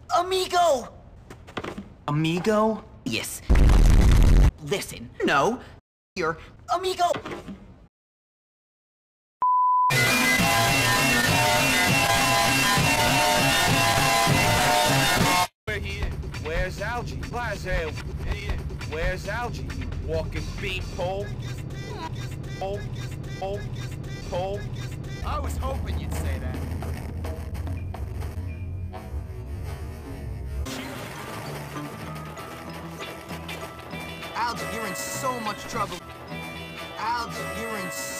Amigo! Amigo? Yes. Listen. No. You're amigo. Where's Algie? Where's Algie? Walking beanpole. Pole. I was hoping you'd say that. Algie, you're in so much trouble. Algie, you're in